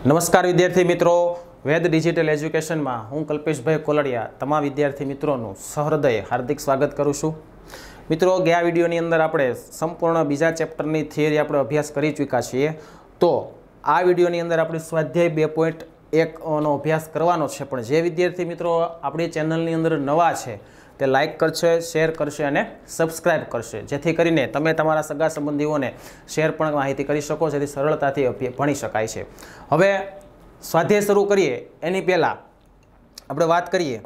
નમસ્કાર વિદ્યાર્થી મિત્રો, વેદ ડિજિટલ એજ્યુકેશનમાં હું કલ્પેશભાઈ કોલડિયા તમામ વિદ્યાર્થી મિત્રોનું સહૃદય હાર્દિક સ્વાગત કરું છું। મિત્રો, ગયા વિડીયોની અંદર આપણે સંપૂર્ણ બીજા ચેપ્ટરની થિયરી આપણે અભ્યાસ કરી ચૂક્યા છીએ। તો આ વિડીયોની અંદર આપણે સ્વાધ્યાય 2.1 નો અભ્યાસ કરવાનો છે। પણ જે વિદ્યાર્થી મિત્રો આપણી ચેનલની અંદર નવા છે તે લાઇક કરશે, શેર કરશે અને સબસ્ક્રાઇબ કરશે, જેથી કરીને તમે તમારા સગા સંબંધીઓને શેર પણ માહિતી કરી શકો, જેથી સરળતાથી ભણી શકાય છે। હવે સ્વાધ્યાય શરૂ કરીએ એની પહેલાં આપણે વાત કરીએ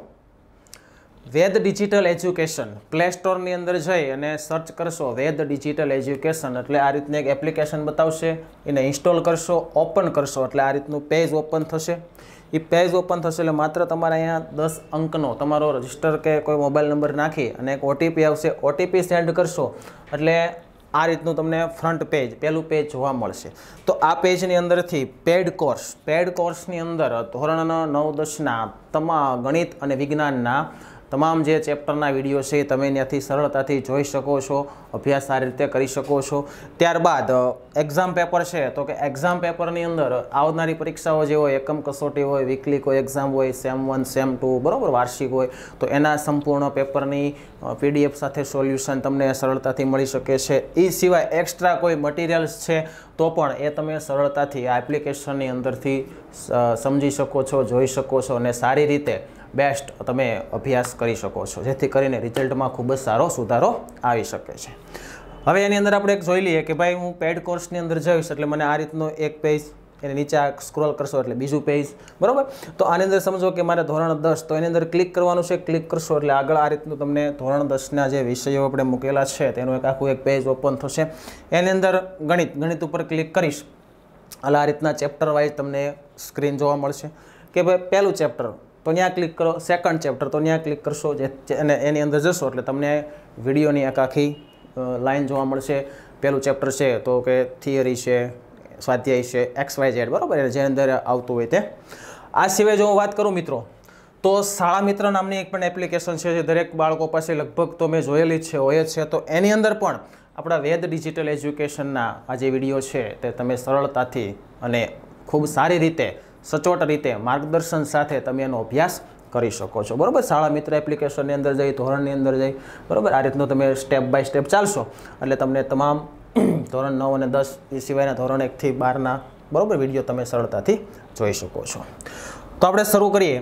વેદ ડિજિટલ એજ્યુકેશન। પ્લે સ્ટોરની અંદર જઈ અને સર્ચ કરશો વેદ ડિજિટલ એજ્યુકેશન એટલે આ રીતની એક એપ્લિકેશન બતાવશે, એને ઇન્સ્ટોલ કરશો, ઓપન કરશો એટલે આ રીતનું પેજ ઓપન થશે। એ પેજ ઓપન થશે એટલે માત્ર તમારે અહીંયા 10 અંકનો તમારો રજિસ્ટર કે કોઈ મોબાઈલ નંબર નાખી અને એક ઓટીપી આવશે, ઓટીપી સેન્ડ કરશો એટલે આ રીતનું તમને ફ્રન્ટ પેજ, પહેલું પેજ જોવા મળશે। તો આ પેજની અંદરથી પેડ કોર્સની અંદર ધોરણ 9-10ના તમામ ગણિત અને વિજ્ઞાનના તમામ જે ચેપ્ટરના વિડીયો છે તમે ત્યાંથી સરળતાથી જોઈ શકો છો, અભ્યાસ સારી રીતે કરી શકો છો। ત્યારબાદ એક્ઝામ પેપર છે, તો કે એક્ઝામ પેપરની અંદર આવનારી પરીક્ષાઓ જે હોય, એકમ કસોટી હોય, વીકલી કોઈ એક્ઝામ હોય, સેમ 1 સેમ 2 બરાબર, વાર્ષિક હોય, તો એના સંપૂર્ણ પેપરની પીડીએફ સાથે સોલ્યુશન તમને સરળતાથી મળી શકે છે। એ સિવાય એક્સ્ટ્રા કોઈ મટીરિયલ્સ છે તો પણ એ તમે સરળતાથી આ એપ્લિકેશનની અંદરથી સમજી શકો છો, જોઈ શકો છો અને સારી રીતે બેસ્ટ તમે અભ્યાસ કરી શકો છો, જેથી કરીને રિઝલ્ટમાં ખૂબ જ સારો સુધારો આવી શકે છે। હવે એની અંદર આપણે એક જોઈ લઈએ કે ભાઈ હું પેડ કોર્સની અંદર જઈશ એટલે મને આ રીતનો એક પેજ, એને નીચે સ્ક્રોલ કરશો એટલે બીજું પેજ, બરાબર। તો આની અંદર સમજો કે મારે ધોરણ 10, તો એની અંદર ક્લિક કરવાનું છે, ક્લિક કરશો એટલે આગળ આ રીતનું તમને ધોરણ 10ના જે વિષયો આપણે મૂકેલા છે તેનું એક આખું એક પેજ ઓપન થશે। એની અંદર ગણિત ઉપર ક્લિક કરીશ એટલે આ રીતના ચેપ્ટર વાઇઝ તમને સ્ક્રીન જોવા મળશે કે ભાઈ પહેલું ચેપ્ટર તો ત્યાં ક્લિક કરો, સેકન્ડ ચેપ્ટર તો ત્યાં ક્લિક કરશો, અને એની અંદર જશો એટલે તમને વિડીયોની એક આખી લાઇન જોવા મળશે। પહેલું ચેપ્ટર છે તો કે થિયરી છે, સ્વાધ્યાય છે, XYZ બરાબર, જે અંદર આવતું હોય તે। આ સિવાય જો હું વાત કરું મિત્રો તો શાળા મિત્ર નામની એક પણ એપ્લિકેશન છે જે દરેક બાળકો પાસે લગભગ તો મેં જોયેલી જ છે, હોય જ છે। તો એની અંદર પણ આપણા વેદ ડિજિટલ એજ્યુકેશનના આ જે વિડીયો છે તે તમે સરળતાથી અને ખૂબ સારી રીતે, સચોટ રીતે માર્ગદર્શન સાથે તમે એનો અભ્યાસ કરી શકો છો, બરાબર। શાળા મિત્ર એપ્લિકેશનની અંદર જઈ, ધોરણની અંદર જઈ, બરાબર, આ રીતનું તમે સ્ટેપ બાય સ્ટેપ ચાલશો એટલે તમને તમામ ધોરણ 9 અને 10 એ સિવાયના ધોરણ 1 થી 12ના બરાબર વિડીયો તમે સરળતાથી જોઈ શકો છો। તો આપણે શરૂ કરીએ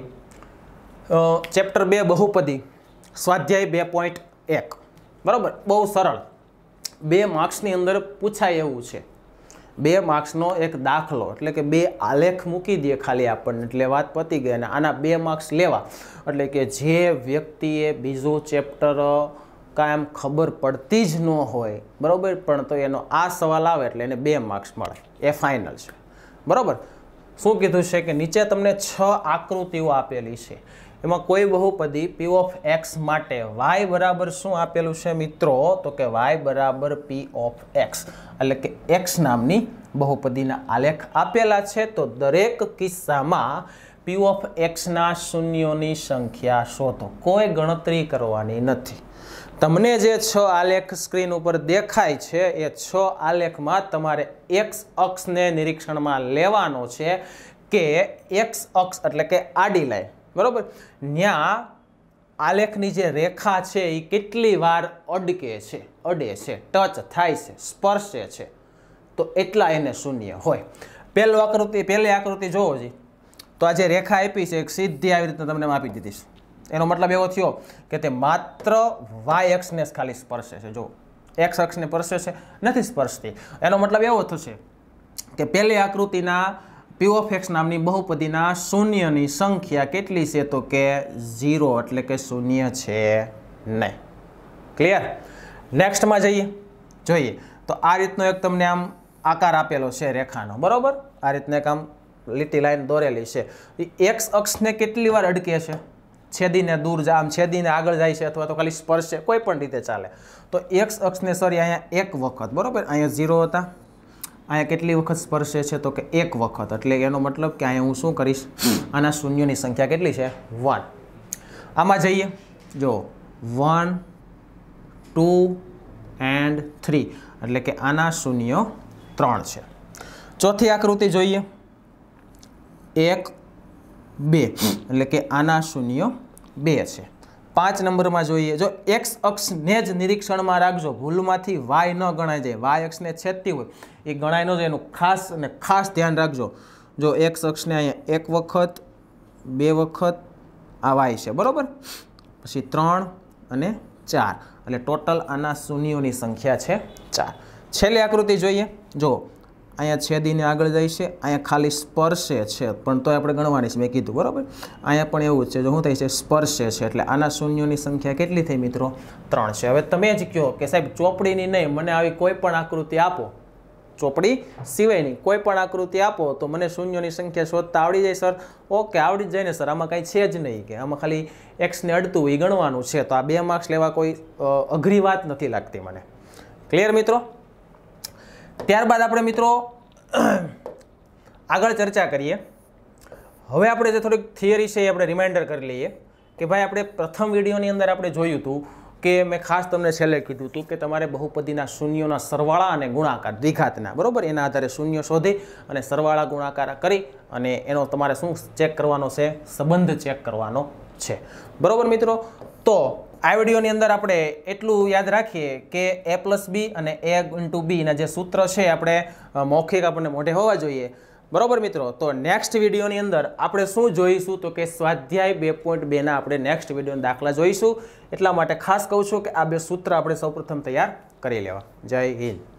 ચેપ્ટર 2 બહુપદી, સ્વાધ્યાય 2.1 બરાબર, બહુ સરળ, 2 માર્ક્સની અંદર પૂછાય એવું છે। 2 માર્ક્સનો એક દાખલો એટલે કે 2 આલેખ મૂકી દે ખાલી આપણને એટલે વાત પતી ગઈ। અને આના 2 માર્ક્સ લેવા એટલે કે જે વ્યક્તિએ બીજું ચેપ્ટર કાંઈ ખબર પડતી જ ન હોય બરાબર, પણ તો એનો આ સવાલ આવે એટલે એને 2 માર્ક્સ મળે, એ ફાઇનલ છે, બરાબર। શું કીધું છે કે નીચે તમને 6 આકૃતિઓ આપેલી છે, એમાં કોઈ બહુપદી p of x માટે y બરાબર શું આપેલું છે મિત્રો, તો કે y બરાબર p of x એટલે કે x નામની બહુપદીના આલેખ આપેલા છે। તો દરેક કિસ્સામાં p of x ના શૂન્યોની સંખ્યા શોધો, કોઈ ગણતરી કરવાની નથી। તમને જે 6 આલેખ સ્ક્રીન ઉપર દેખાય છે એ 6 આલેખમાં તમારે x અક્ષને નિરીક્ષણમાં લેવાનો છે કે x અક્ષ એટલે કે આડી લાઈન, બરાબર, ત્યાં આલેખની જે રેખા છે એ કેટલી વાર અડે છે, ટચ થાય છે, સ્પર્શે છે, તો એટલા એને શૂન્ય હોય। પહેલી આકૃતિ જોવો જી, તો આ જે રેખા આપી છે એક સીધી આવી રીતે તમને આપી દીધી છે, એનો મતલબ એવો થયો કે તે માત્ર y અક્ષને ખાલી સ્પર્શે છે। જો x અક્ષને સ્પર્શે છે, નથી સ્પર્શતી, એનો મતલબ એવો થશે કે પહેલી આકૃતિના p of x નામની બહુપદીના શૂન્યની સંખ્યા કેટલી છે, તો કે 0 એટલે કે શૂન્ય છે નહીં। ક્લિયર? નેક્સ્ટમાં જોઈએ તો આ રીતનો એક તમને આમ આકાર આપેલો છે રેખાનો, બરાબર, આ રીતને એક આમ લીટી લાઈન દોરેલી છે, x અક્ષને કેટલી વાર અડકે છે, છેદીને દૂર આમ છેદીને આગળ જાય છે અથવા તો ખાલી સ્પર્શે, કોઈ પણ રીતે ચાલે। તો x અક્ષને સોરી અહીંયા એક વખત, બરાબર, અહીંયા 0 હતા, અહીંયા કેટલી વખત સ્પર્શે છે, તો કે એક વખત, એટલે એનો મતલબ કે અહીંયા હું શું કરીશ, આના શૂન્યોની સંખ્યા કેટલી છે, 1। આમાં જઈએ, જો 1, 2 and 3 એટલે કે આના શૂન્યો 3 છે। ચોથી આકૃતિ જોઈએ, 1 2 એટલે કે આના શૂન્ય 2 છે। 5 નંબરમાં જોઈએ, જો x અક્ષને જ નિરીક્ષણમાં રાખજો, ભૂલમાંથી y ન ગણાય જાય, y અક્ષને છેદતી હોય એ ગણાય ન જાય, એનું ખાસ અને ખાસ ધ્યાન રાખજો। જો x અક્ષને અહીંયા 1 વખત 2 વખત આ y છે, બરાબર, પછી 3 અને 4 એટલે ટોટલ આના શૂન્યોની સંખ્યા છે 4। છેલ્લી આકૃતિ જોઈએ, જો અહીંયા છેદીને આગળ જાય છે, અહીંયા ખાલી સ્પર્શે છે પણ તોય આપણે ગણવાની છે, મેં કીધું બરાબર। અહીંયા પણ એવું જ છે, જો શું થાય છે, સ્પર્શે છે એટલે આના શૂન્યોની સંખ્યા કેટલી થઈ મિત્રો? 3 છે। હવે તમે જ કહો કે સાહેબ ચોપડીની નહીં, મને આવી કોઈ પણ આકૃતિ આપો, ચોપડી સિવાયની કોઈ પણ આકૃતિ આપો તો મને શૂન્યોની સંખ્યા શોધતા આવડી જાય સર? ઓકે, આવડી જ જાય ને સર, આમાં કાંઈ છે જ નહીં, કે આમાં ખાલી એક્સને અડતું એ ગણવાનું છે, તો આ 2 માર્ક્સ લેવા કોઈ અઘરી વાત નથી લાગતી મને। ક્લિયર મિત્રો? ત્યારબાદ આપણે મિત્રો આગળ ચર્ચા કરીએ। હવે આપણે જે થોડીક થિયરી છે એ આપણે રિમાઇન્ડર કરી લઈએ કે ભાઈ આપણે પ્રથમ વિડીયોની અંદર આપણે જોયું હતું કે મેં ખાસ તમને છેલ્લે કીધું હતું કે તમારે બહુપદીના શૂન્યોના સરવાળા અને ગુણાકાર દ્વિઘાતના, બરાબર, એના આધારે શૂન્ય શોધી અને સરવાળા ગુણાકાર કરી અને એનો તમારે શું ચેક કરવાનો છે? સંબંધ ચેક કરવાનો છે, બરાબર મિત્રો। તો આ વિડીયોની અંદર આપણે એટલું યાદ રાખીએ કે a+b અને a×b ના જે સૂત્ર છે આપણે મૌખિક આપણને મોઢે હોવા જોઈએ, બરાબર મિત્રો। તો નેક્સ્ટ વિડીયોની અંદર આપણે શું જોઈશું તો કે સ્વાધ્યાય 2.2 ના આપણે નેક્સ્ટ વિડીયોના દાખલા જોઈશું, એટલા માટે ખાસ કહું છું કે આ 2 સૂત્ર આપણે સૌપ્રથમ તૈયાર કરી લેવા। જય હિન્દ।